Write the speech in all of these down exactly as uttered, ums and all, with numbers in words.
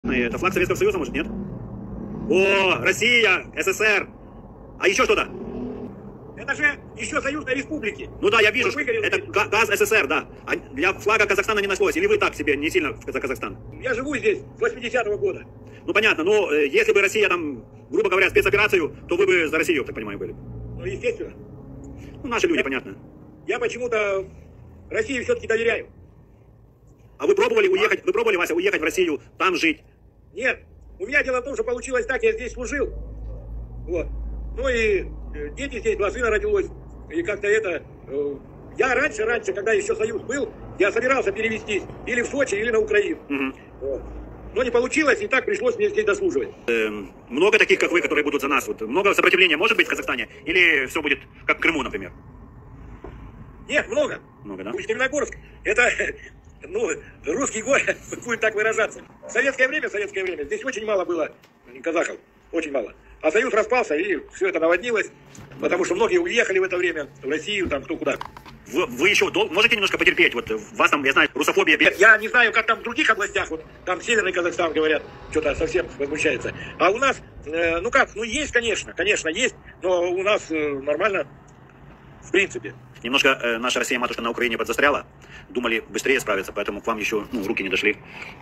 Это флаг Советского Союза, может, нет? О, Россия, СССР. А еще что-то? Это же еще союзные республики. Ну да, я вижу, что это газ СССР, да. А для флага Казахстана не нашлось. Или вы так себе не сильно за Казахстан? Я живу здесь с восьмидесятого года. Ну понятно, но э, если бы Россия там, грубо говоря, спецоперацию, то вы бы за Россию, так понимаю, были. Ну, естественно. Ну, наши люди, я, понятно. Я почему-то России все-таки доверяю. А вы пробовали уехать, вы пробовали, Вася, уехать в Россию, там жить? Нет. У меня дело в том, что получилось так, я здесь служил. Вот. Ну и дети здесь, два сына родилось. И как-то это... Э, я раньше, раньше, когда еще Союз был, я собирался перевестись или в Сочи, или на Украину. Угу. Вот. Но не получилось, и так пришлось мне здесь дослуживать. Эм, много таких, как вы, которые будут за нас? Вот, много сопротивления может быть в Казахстане? Или все будет как в Крыму, например? Нет, много. Много, да? Усть-Каменогорск, это, ну, русский город, будем так выражаться. В советское время, в советское время, здесь очень мало было казахов, очень мало. А Союз распался, и все это наводнилось, потому что многие уехали в это время в Россию, там, кто куда. Вы, вы еще дол- можете немножко потерпеть? Вот вас там, я знаю, русофобия... Я не знаю, как там в других областях, вот там Северный Казахстан, говорят, что-то совсем возмущается. А у нас, э, ну как, ну есть, конечно, конечно, есть, но у нас э, нормально, в принципе. Немножко э, наша Россия-матушка на Украине подзастряла. Думали быстрее справиться, поэтому к вам еще ну, руки не дошли.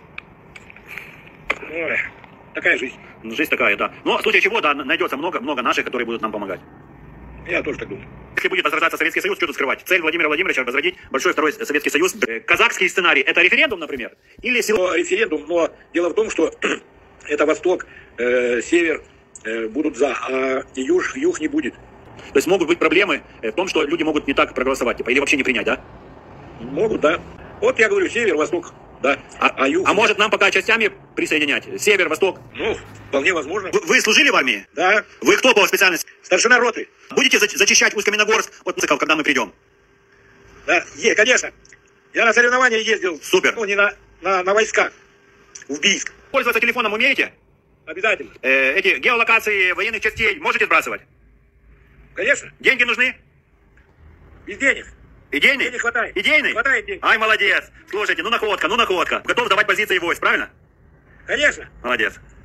Ой, такая жизнь. Ну, жизнь такая, да. Но в случае чего, да, найдется много, много наших, которые будут нам помогать. Я тоже так думаю. Если будет возрождаться Советский Союз, что тут скрывать? Цель Владимира Владимировича — возродить большой второй Советский Союз. Казахский сценарий — это референдум, например? Или сил... Но референдум, но дело в том, что это Восток, э, Север э, будут за, а Юг, Юг не будет. То есть могут быть проблемы в том, что люди могут не так проголосовать, типа, или вообще не принять, да? Могут, да. Вот я говорю, Север, Восток, да. А, а, юг... а может нам пока частями присоединять? Север, Восток? Ну, вполне возможно. Вы, вы служили в армии? Да. Вы кто по специальности? Старшина роты. Будете зачищать Усть-Каменогорск от Мусыков, когда мы придем? Да, е, конечно. Я на соревнования ездил. Супер. Ну, не на, на, на войска. В Бийск. Пользоваться телефоном умеете? Обязательно. Э, эти геолокации военных частей можете сбрасывать? Конечно. Деньги нужны? Без денег. Идейный? Денег хватает. Идейный? Хватает денег. Ай, молодец. Слушайте, ну находка, ну находка. Готов сдавать позиции войск, правильно? Конечно. Молодец.